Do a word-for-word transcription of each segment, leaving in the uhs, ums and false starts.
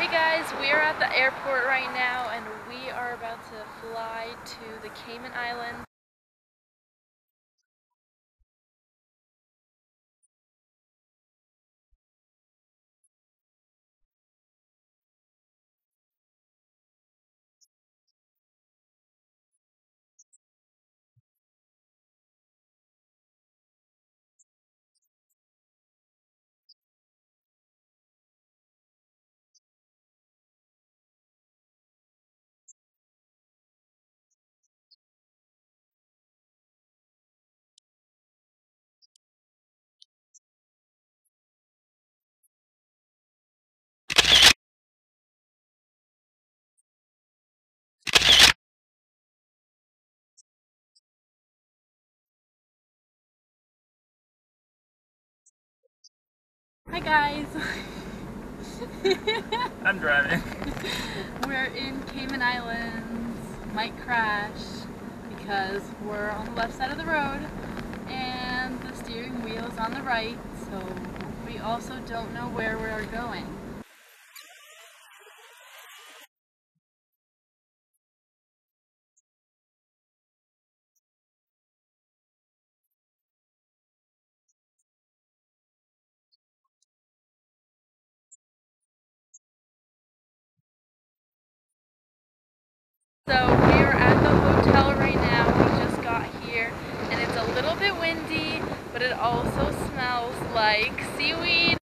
Hey guys, we are at the airport right now and we are about to fly to the Cayman Islands. Hi guys! I'm driving. We're in Cayman Islands, might crash because we're on the left side of the road and the steering wheel is on the right, so we also don't know where we're going. So we are at the hotel right now. We just got here and it's a little bit windy, but it also smells like seaweed.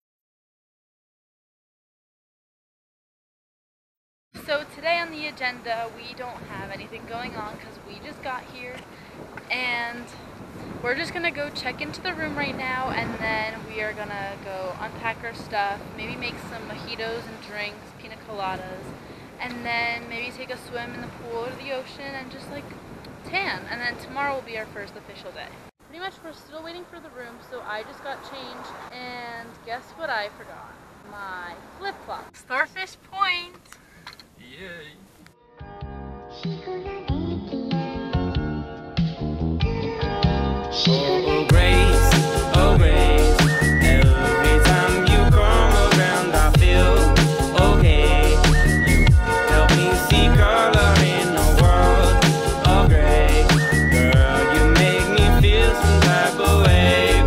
So today on the agenda, we don't have anything going on because we just got here and we're just gonna go check into the room right now, and then we are gonna go unpack our stuff, maybe make some mojitos and drinks, pina coladas, and then maybe take a swim in the pool or the ocean and just like tan. And then tomorrow will be our first official day. Pretty much we're still waiting for the room, so I just got changed and guess what I forgot? My flip-flops. Starfish Point! Yay! Oh, grace, oh, grace. Every time you come around, I feel okay. You help me see color in a world of gray. Girl, you make me feel some type of way.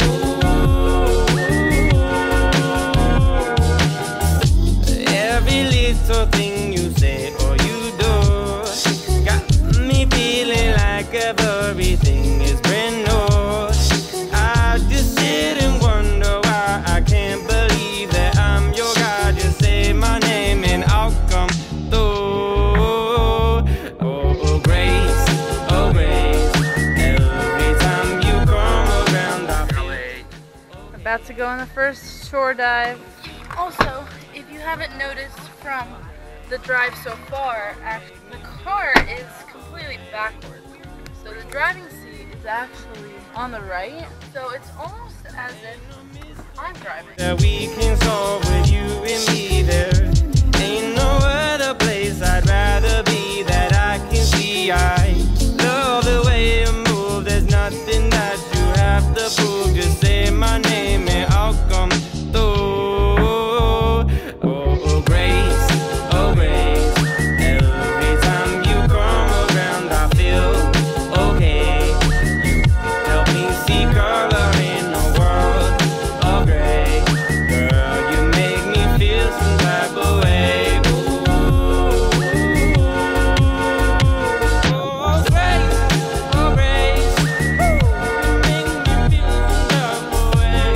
Ooh. Every little thing you say or you do got me feeling like everything is brand new. About to go on the first shore dive. Also, if you haven't noticed from the drive so far, actually, the car is completely backwards. So the driving seat is actually on the right. So it's almost as if I'm driving. That we can solve with you and me. There ain't no other place I'd rather be that I can see. I love the way you move. There's nothing that you have to prove. Just say my name and I'll come through. Oh, oh grace, oh grace. Every time you come around, I feel okay. You help me see color in a world of gray. Girl, you make me feel some type of way. Ooh. Oh, grace, oh grace. You make me feel some type of way.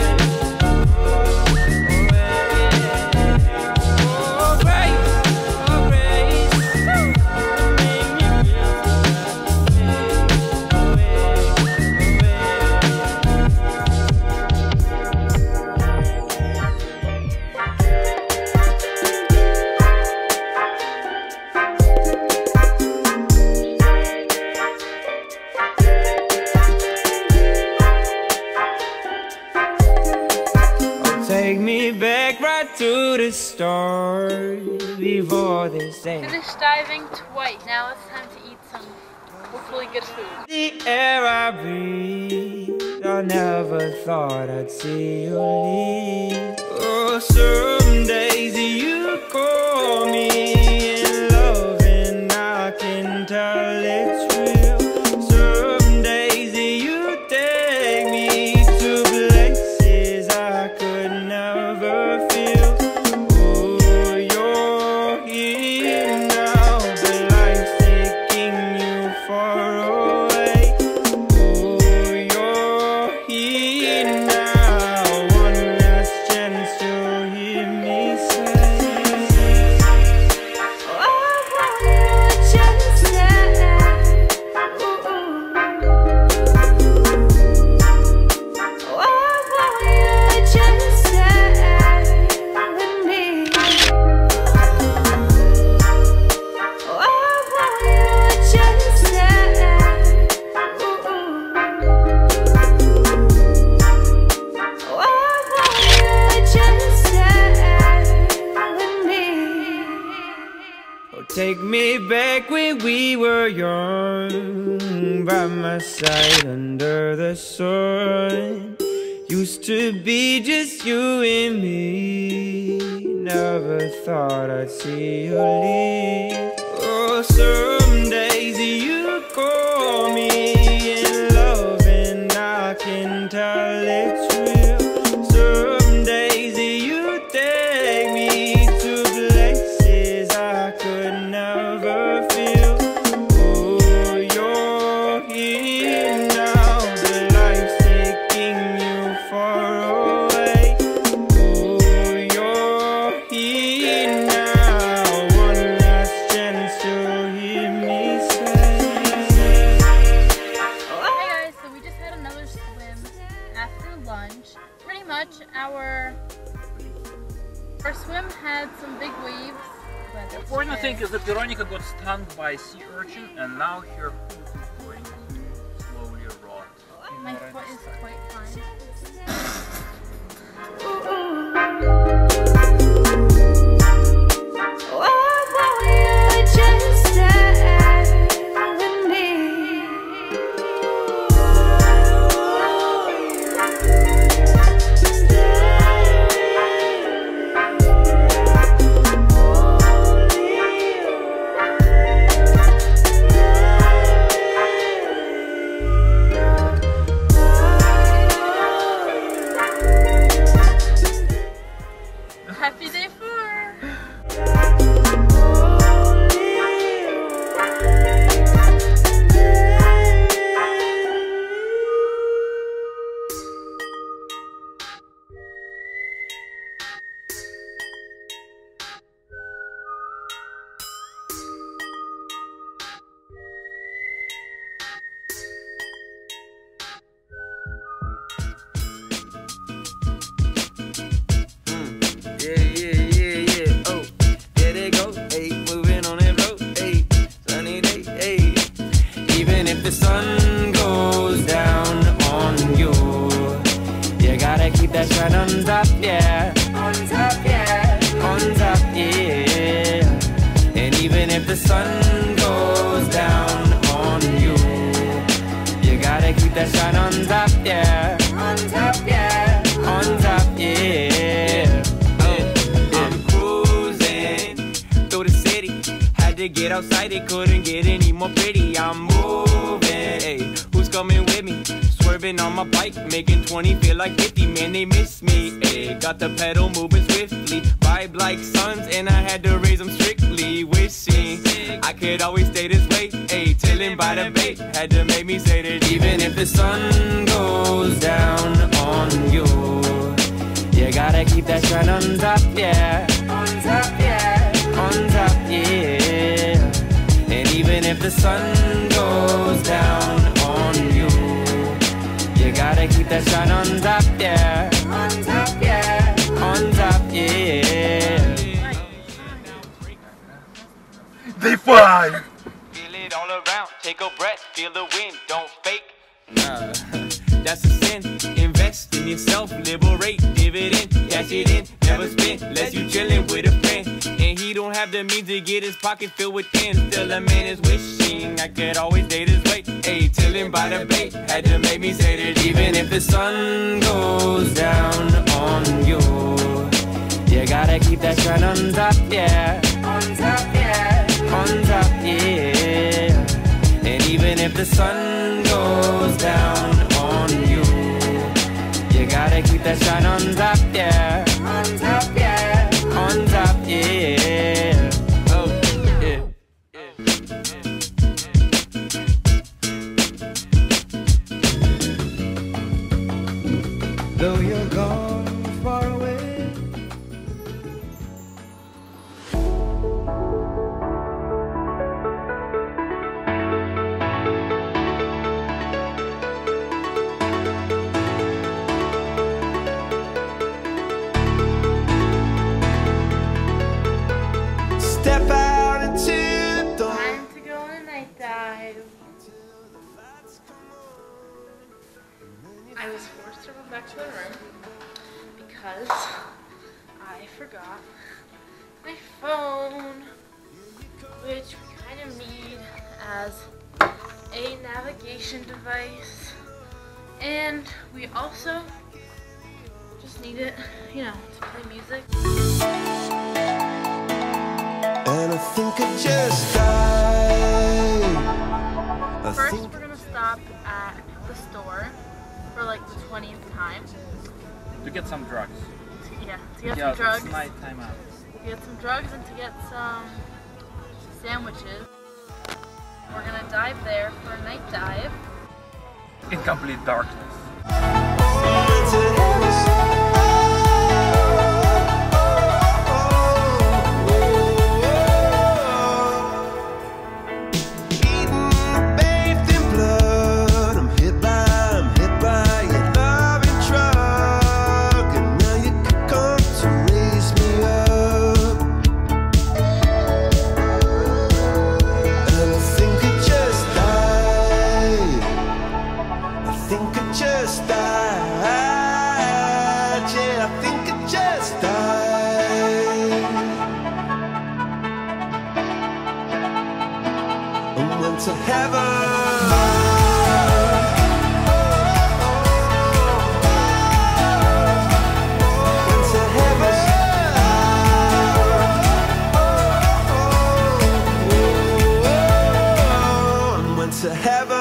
Oh, grace, oh grace. You make me feel some Take me back right to the start before this end. Finished diving twice. Now it's time to eat some hopefully good food. The air I breathe, I never thought I'd see you leave. Oh, some days you call call me in love, and I can tell it's real. Some days you take me to places I could never feel. Oh, you're here now, but life's taking you far away. Oh, you're here now, one last chance to hear me say, oh, I want you just say, ooh, oh, I want you just say with me. Oh, I want you just say, ooh, oh, I want you just say with me. Oh, take me back when we were young, by my side under the sun. Used to be just you and me. Never thought I'd see you leave. Oh, some days you call me in love, and I can tell it's real. Some days you take me to places I could never feel. Oh, you're here now, but life's taking you far away. Oh, you're here now, one last chance to hear me say, oh, Hey guys, so we just had another swim after lunch. Pretty much our our swim had some big waves, but The it's important okay. thing is that Veronica got stung by a sea urchin, and now her foot is going to slowly rot. You My know what foot I is mean? quite fine. oh, I want you just say with me. Happy day four! Yeah, yeah, yeah, yeah. Oh, there they go. Hey, moving on that road. Hey, sunny day. Hey, even if the sun goes down on you, you gotta keep that shine on top, yeah. On top, yeah. On top, yeah. And even if the sun goes down on you, you gotta keep that shine on top, yeah. On top, yeah. On top, yeah. I'm cruising through the city. Had to get outside, it couldn't get any more pretty. I'm moving. Hey, who's coming with me? Swerving on my bike, making twenty feel like fifty. Man, they miss me. Hey, got the pedal moving swiftly. Vibe like suns, and I had to raise them strictly. Wishing I could always stay this way. Hey, chilling by the bay. Had to make me say that even if the sun goes down on you, you gotta keep that shine on top, yeah. On top, yeah. On top, yeah. And even if the sun goes down on you, you gotta keep that shine on top, yeah. On top, yeah. On top, yeah. Day five! Feel it all around, take a breath, feel the wind, don't fake. Nah, that's a sin. Invest in yourself, liberate, dividend, cash it in, never spend, unless you chillin' with a friend. And he don't have the means to get his pocket filled with tens. Still a man is wishing I could always date his way. Ayy, chillin' by the bay, had to make me say that even if the sun goes down on you, you gotta keep that shine on top, yeah. on top, yeah, on top, yeah. And even if the sun goes down on you, you gotta keep that shine on top, yeah, on top, yeah, on top, yeah. Oh, yeah. Though you're gone far away, step out into the dawn. Time to go on a night dive. I was forced to run back to the room because I forgot my phone, which we kind of need as a navigation device, and we also just need it, you know, to play music. And I think I just died. I First, think we're gonna stop at the store for like the twentieth time. To get some drugs. Yeah, to get Yeah, some drugs. it's night time out. To get some drugs and to get some sandwiches. We're gonna dive there for a night dive. In complete darkness. Just died, yeah, I think I just died. I went to heaven. To heaven.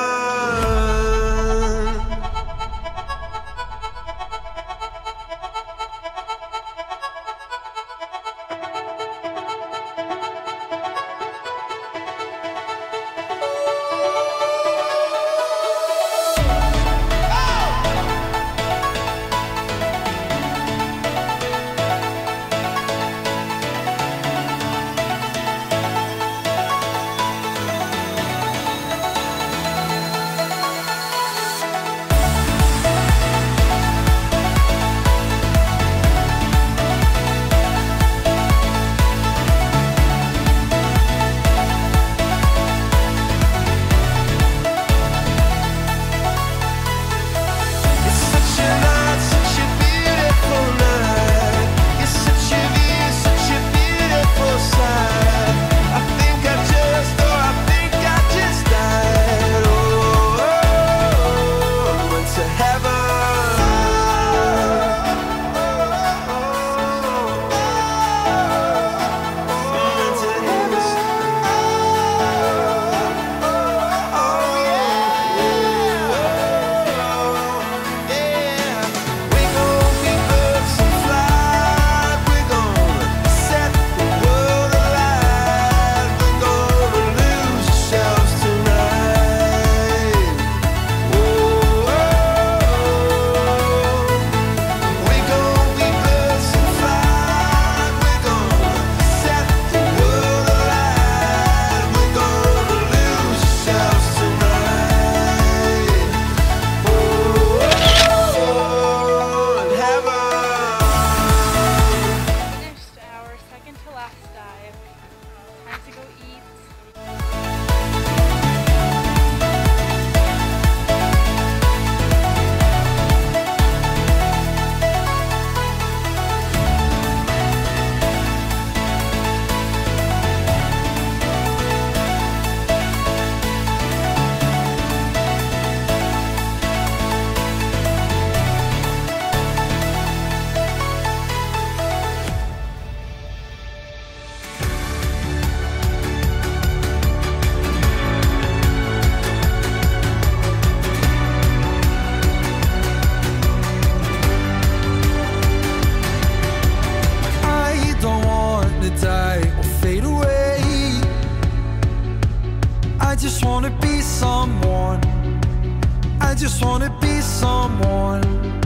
just wanna be someone. I just wanna be someone.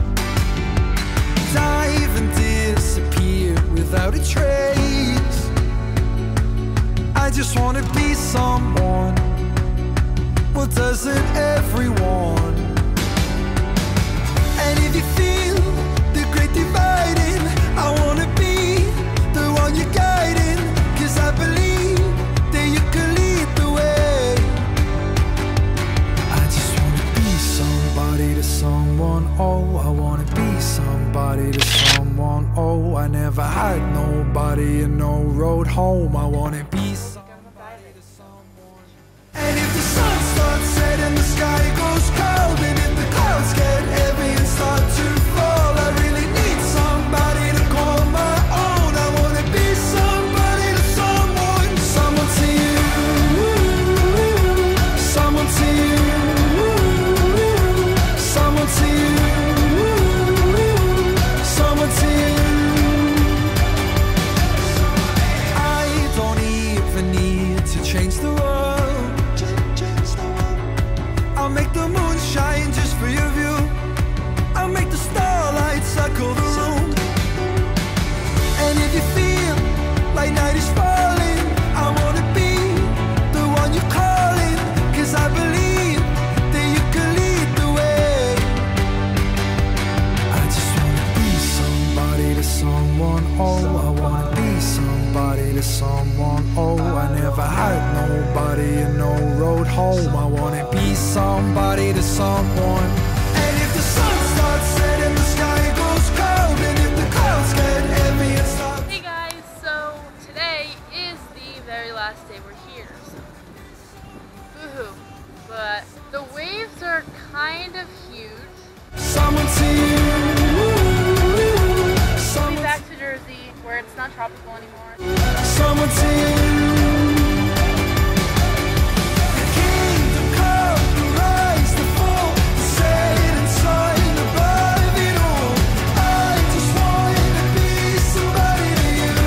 Dive and disappear without a trace. I just wanna be someone. Well, doesn't everyone? And if you feel the great dividing, I wanna be the one you're guiding. Cause I believe that you can lead the way. I just wanna be somebody to someone. Oh, I wanna be somebody to someone. Oh, I never had nobody and no road home. I wanna be somebody to someone. And if the sun starts setting, the sky goes cold, and if the clouds get heavy and start to fall, I really need somebody to call my own. I wanna be somebody to someone. Someone to you, someone to you, someone to you, someone to you. I don't even need to change the world. I'll make the moon shine just for your view. I'll make the starlight circle the room. And if you feel like night is falling, I wanna be the one you're calling. Cause I believe that you can lead the way. I just wanna be somebody to someone. Oh, I wanna be somebody to someone. Oh, I never had nobody and no road home. I wanna be somebody to someone. And if the sun starts setting, the sky goes cold, and if the clouds get heavy and start. Hey guys, so today is the very last day we're here. So, woohoo! But the waves are kind of huge. Someone to you, We'll be someone, back to Jersey where it's not tropical anymore. someone to you. The kingdom come, the rise, the fall, the setting sun above it all. I just wanna be somebody to you.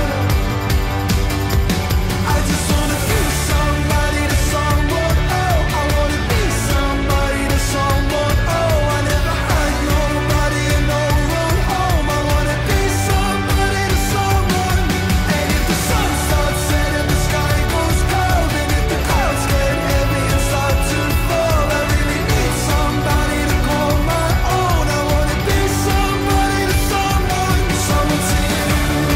I just wanna be somebody to someone. Oh, I wanna be somebody to someone. Oh, I never had nobody and no road home. I wanna be somebody to someone. And if the sun starts setting, the sky goes cold, and if the clouds get heavy and start to fall, I really need somebody to call my own. I wanna be somebody to someone. Someone to you,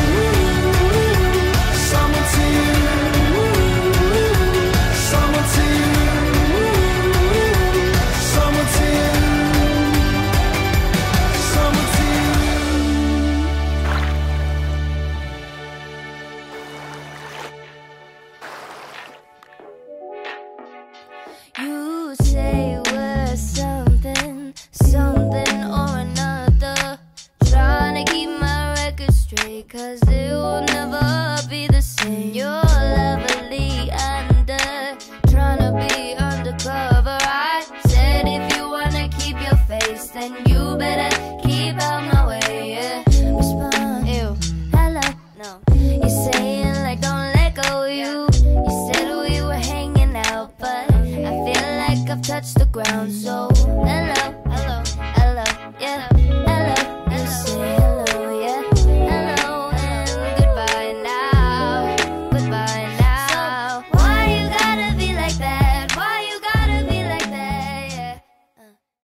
someone to you, someone to you, someone to you, someone to you. You say we're something, something or another. Trying to keep my record straight, cause it will never be the same. You're lovely under, trying to be undercover. I said if you wanna keep your face, then you better keep out my way. Yeah. Respond, ew, hello, no. You're saying like don't let go, you. You said we were hanging out, but I feel like I've touched the ground, so hello.